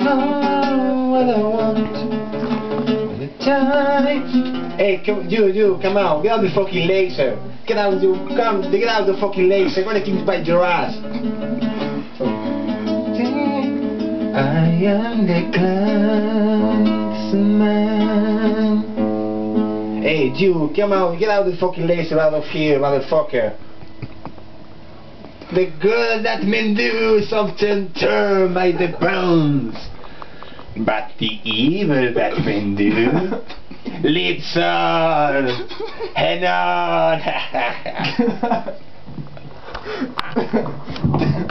know what I want. The time. Hey, you, come on, get out the fucking laser. Get out, get out the fucking laser. Gonna keep bite your ass. I am the clansman. Hey, you, come on, get out the fucking laser out of here, motherfucker. The good that men do is often turned by the bones, but the evil that men do lives on and on.